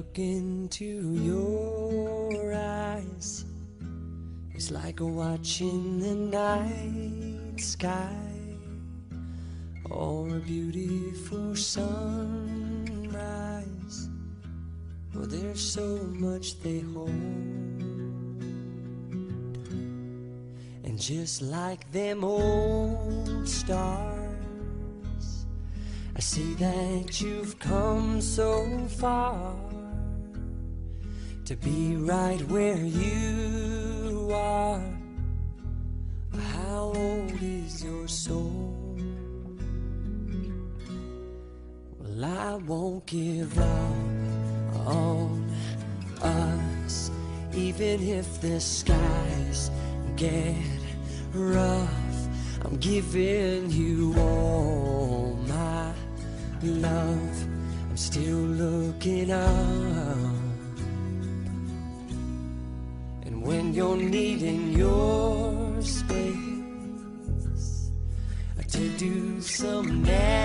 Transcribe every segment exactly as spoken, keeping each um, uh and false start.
look into your eyes, it's like watching the night sky or a beautiful sunrise. Well, there's so much they hold, and just like them old stars, I see that you've come so far to be right where you are. How old is your soul? Well, I won't give up on us, even if the skies get rough. I'm giving you all my love. I'm still looking up, and when you're needing your space to do some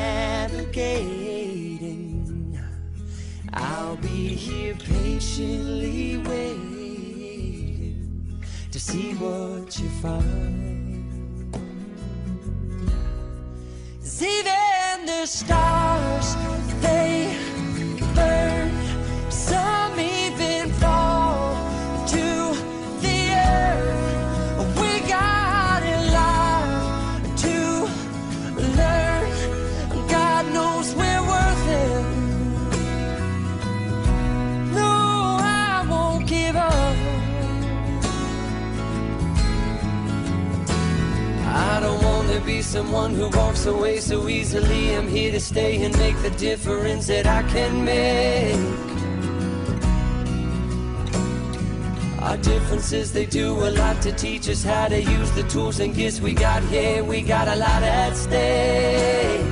navigating, I'll be here patiently waiting to see what you find. 'Cause even the stars, they burn, some even fall to the earth. We got a lot to learn. God knows we're worth it. No, I won't give up. I don't want to be someone who walks away so easily. I'm here to stay and make the difference that I can make. Our differences, they do a lot to teach us how to use the tools and gifts we got here. We got a lot at stake,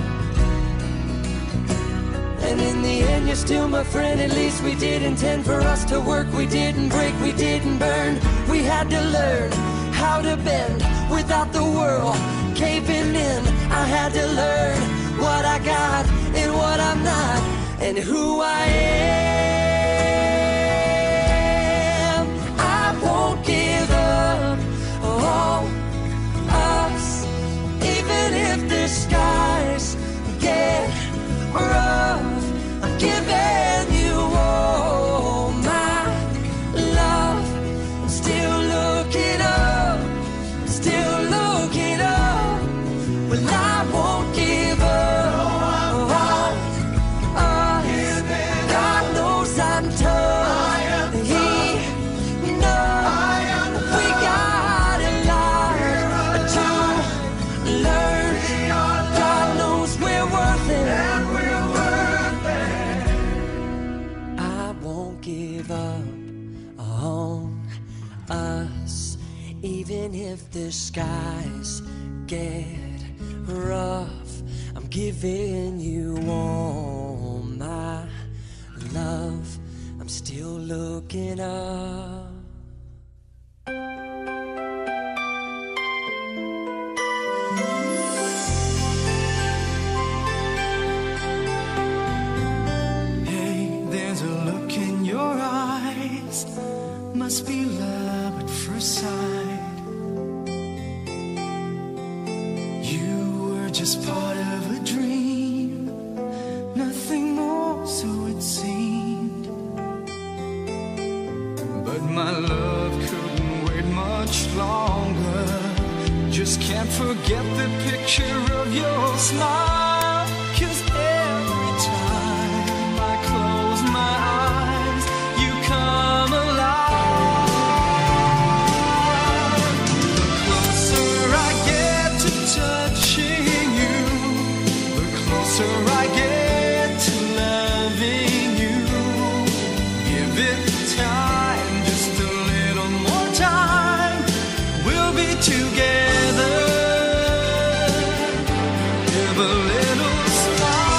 and in the end you're still my friend. At least we did intend for us to work. We didn't break, we didn't burn. We had to learn how to bend without the world caving in. I had to learn what I got and what I'm not, and who I am. I won't give up on us, even if the skies get rough. I'm giving you all my love. I'm still looking up, still looking up. Well, I won't give up on us. God knows I'm tough. He knows we got a lot to learn. God knows we're worth it. I won't give up on us, even if the skies get rough. I'm giving you all my love. I'm still looking up. Hey, there's a look in your eyes. Must be love at first sight. You were just part of a dream, nothing more, so it seemed. But my love couldn't wait much longer. Just can't forget the picture of your smile. 'Cause every time I close my eyes, you come alive. The closer I get to touching you, the closer I get to loving you. Give it time, just a little more time. We'll be together. Give a little smile.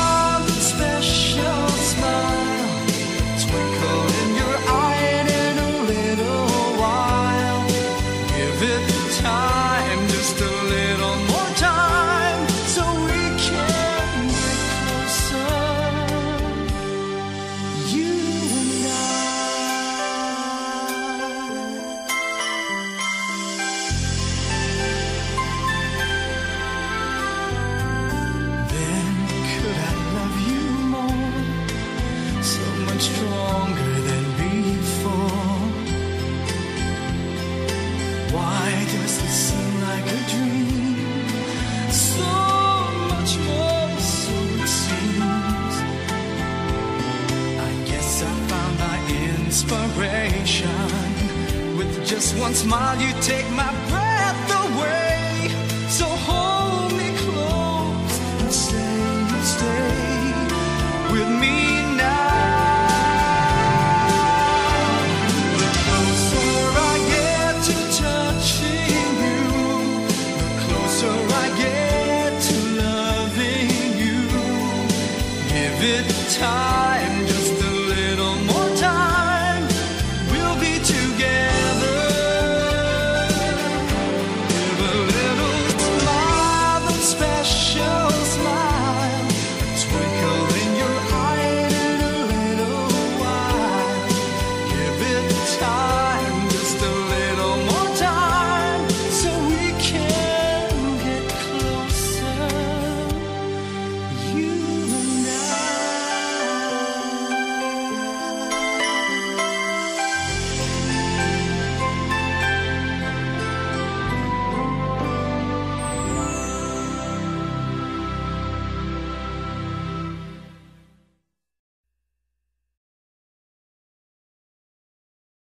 one smile, you take my breath away. So hold me close and stay, stay with me now. The closer I get to touching you, the closer I get to loving you. Give it time.